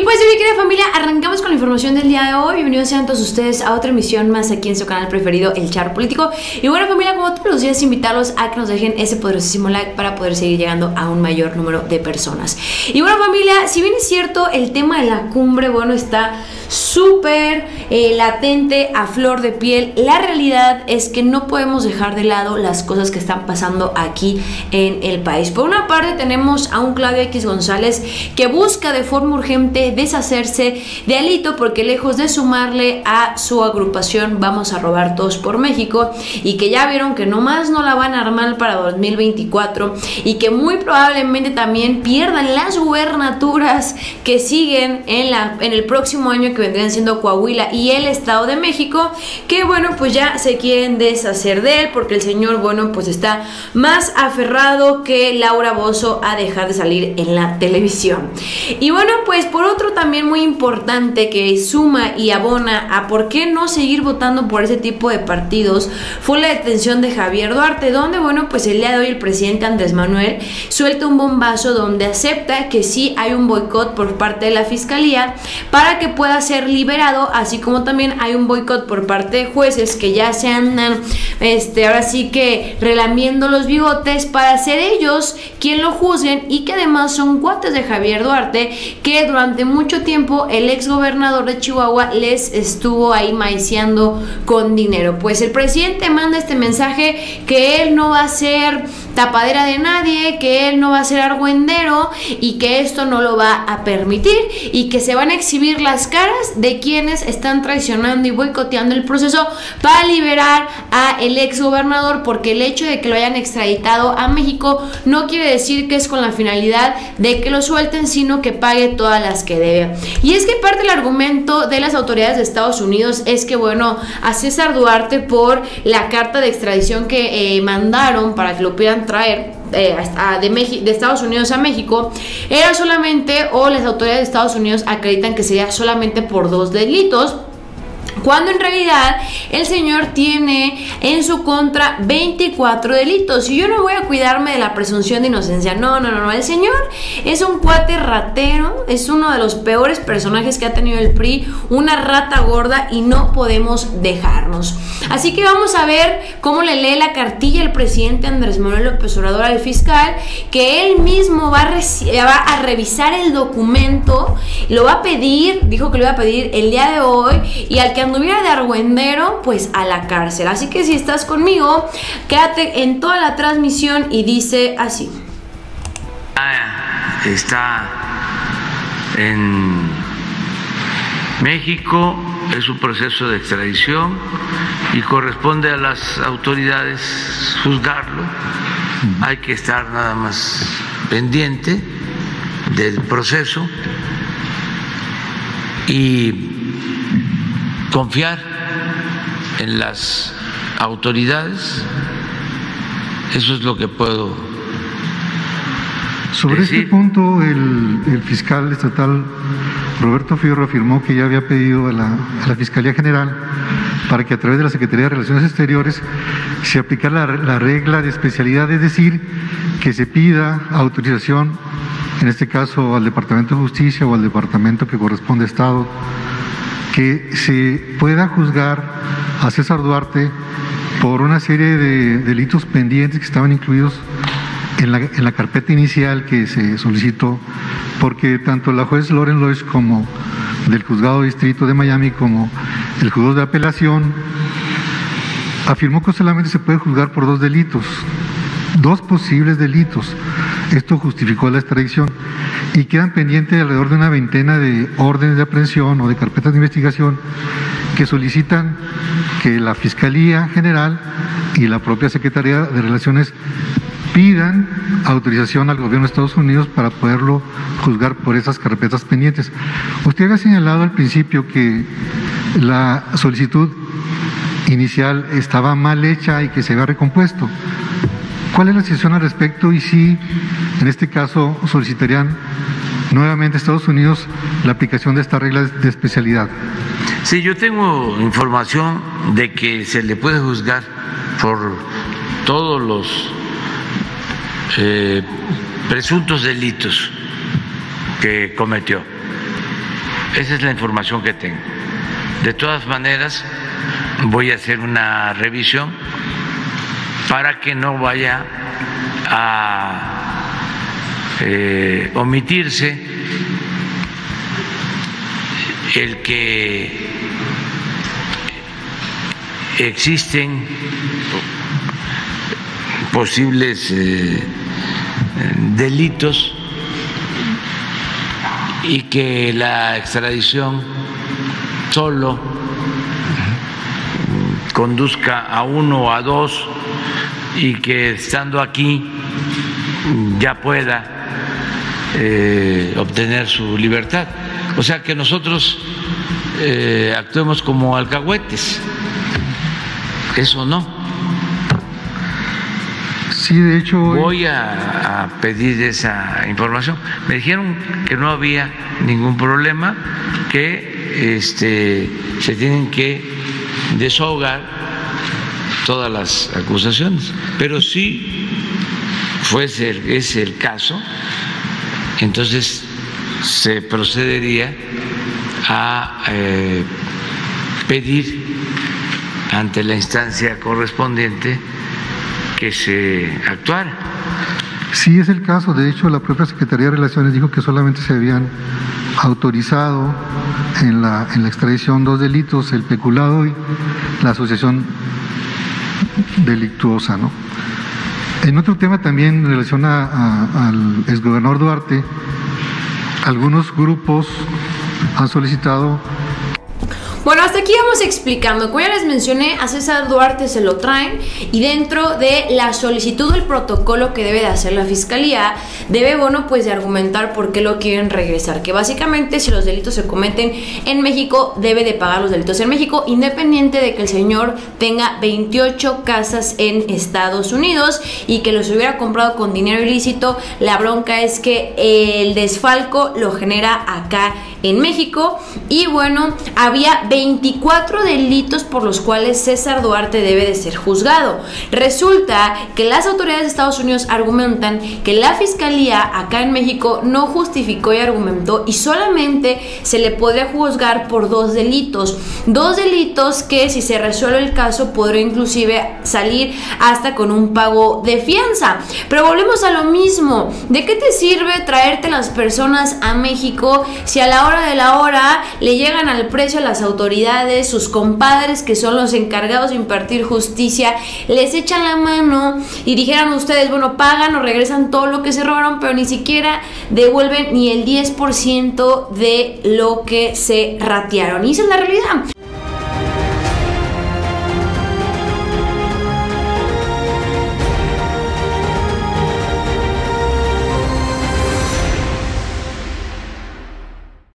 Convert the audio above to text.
pues mi querida familia, arrancamos con la información del día de hoy. Bienvenidos sean todos ustedes a otra emisión más aquí en su canal preferido, El Charro Político. Y bueno, familia, como todos los días, invitarlos a que nos dejen ese poderosísimo like para poder seguir llegando a un mayor número de personas. Y bueno, familia, si bien es cierto, el tema de la cumbre, bueno, está súper latente, a flor de piel. La realidad es que no podemos dejar de lado las cosas que están pasando aquí en el país. Por una parte tenemos a un Claudio X González que busca de forma urgente deshacerse de Alito, porque lejos de sumarle a su agrupación Vamos a Robar Todos por México, y que ya vieron que nomás no la van a armar para 2024 y que muy probablemente también pierdan las gubernaturas que siguen en el próximo año, que vendrían siendo Coahuila y el Estado de México, que bueno, pues ya se quieren deshacer de él, porque el señor, bueno, pues está más aferrado que Laura Bozzo a dejar de salir en la televisión. Y bueno, pues por otro también muy importante, que suma y abona a por qué no seguir votando por ese tipo de partidos, fue la detención de Javier Duarte, donde bueno, pues el día de hoy el presidente Andrés Manuel suelta un bombazo donde acepta que sí hay un boicot por parte de la fiscalía para que pueda ser liberado, así como también hay un boicot por parte de jueces que ya se andan ahora sí que relamiendo los bigotes para ser ellos quien lo juzguen, y que además son cuates de Javier Duarte, que durante mucho tiempo el ex gobernador de Chihuahua les estuvo ahí maiciando con dinero. Pues el presidente manda este mensaje que él no va a ser tapadera de nadie, que él no va a ser argüendero y que esto no lo va a permitir, y que se van a exhibir las caras de quienes están traicionando y boicoteando el proceso para liberar a el ex gobernador, porque el hecho de que lo hayan extraditado a México no quiere decir que es con la finalidad de que lo suelten, sino que pague todas las que debe. Y es que parte del argumento de las autoridades de Estados Unidos es que bueno, a César Duarte, por la carta de extradición que mandaron para que lo pudieran traer de Estados Unidos a México, era solamente, o las autoridades de Estados Unidos acreditan que sería solamente por 2 delitos, cuando en realidad el señor tiene en su contra 24 delitos. Y yo no voy a cuidarme de la presunción de inocencia, no, el señor es un cuate ratero, es uno de los peores personajes que ha tenido el PRI, una rata gorda, y no podemos dejarnos. Así que vamos a ver cómo le lee la cartilla el presidente Andrés Manuel López Obrador al fiscal, que él mismo va a revisar el documento, lo va a pedir, dijo que lo iba a pedir el día de hoy, y al que anduviera de argüendero, pues a la cárcel. Así que si estás conmigo, quédate en toda la transmisión, y dice así. Está en México, es un proceso de extradición y corresponde a las autoridades juzgarlo. Hay que estar nada más pendiente del proceso y confiar en las autoridades. Eso es lo que puedo sobre decir. Este punto, el fiscal estatal Roberto Fierro afirmó que ya había pedido a la Fiscalía General para que a través de la Secretaría de Relaciones Exteriores se aplicara la regla de especialidad, es decir, que se pida autorización, en este caso al Departamento de Justicia o al departamento que corresponde a Estado, que se pueda juzgar a César Duarte por una serie de delitos pendientes que estaban incluidos en la carpeta inicial que se solicitó, porque tanto la juez Loren Lois como del Juzgado de Distrito de Miami como el Juzgado de Apelación afirmó que solamente se puede juzgar por 2 delitos, 2 posibles delitos. Esto justificó la extradición, y quedan pendientes alrededor de una veintena de órdenes de aprehensión o de carpetas de investigación que solicitan que la Fiscalía General y la propia Secretaría de Relaciones pidan autorización al gobierno de Estados Unidos para poderlo juzgar por esas carpetas pendientes. Usted había señalado al principio que la solicitud inicial estaba mal hecha y que se había recompuesto. ¿Cuál es la decisión al respecto? Y si en este caso solicitarían nuevamente a Estados Unidos la aplicación de estas reglas de especialidad. Sí, yo tengo información de que se le puede juzgar por todos los presuntos delitos que cometió. Esa es la información que tengo. De todas maneras, voy a hacer una revisión para que no vaya a omitirse el que existen posibles delitos y que la extradición solo conduzca a uno o a dos y que estando aquí ya pueda obtener su libertad. O sea, que nosotros actuemos como alcahuetes. Eso no. Sí, de hecho. Voy a pedir esa información. Me dijeron que no había ningún problema, que se tienen que desahogar todas las acusaciones. Pero si fuese ese el caso, entonces se procedería a pedir ante la instancia correspondiente que se actuara. Sí, es el caso. De hecho, la propia Secretaría de Relaciones dijo que solamente se habían autorizado en la extradición 2 delitos, el peculado y la asociación delictuosa, ¿no? En otro tema también en relación al exgobernador Duarte, algunos grupos han solicitado. Bueno, hasta aquí vamos explicando. Como ya les mencioné, a César Duarte se lo traen y dentro de la solicitud del protocolo que debe de hacer la Fiscalía, debe, bueno, pues de argumentar por qué lo quieren regresar. Que básicamente si los delitos se cometen en México, debe de pagar los delitos en México, independiente de que el señor tenga 28 casas en Estados Unidos y que los hubiera comprado con dinero ilícito. La bronca es que el desfalco lo genera acá en México. Y bueno, había 24 delitos por los cuales César Duarte debe de ser juzgado. Resulta que las autoridades de Estados Unidos argumentan que la Fiscalía acá en México no justificó y argumentó y solamente se le podría juzgar por 2 delitos. 2 delitos que, si se resuelve el caso, podría inclusive salir hasta con un pago de fianza. Pero volvemos a lo mismo. ¿De qué te sirve traerte las personas a México si a la hora de la hora le llegan al precio a las autoridades, sus compadres que son los encargados de impartir justicia, les echan la mano y dijeran ustedes, bueno, pagan o regresan todo lo que se robaron, pero ni siquiera devuelven ni el 10% de lo que se ratearon? Y esa es la realidad.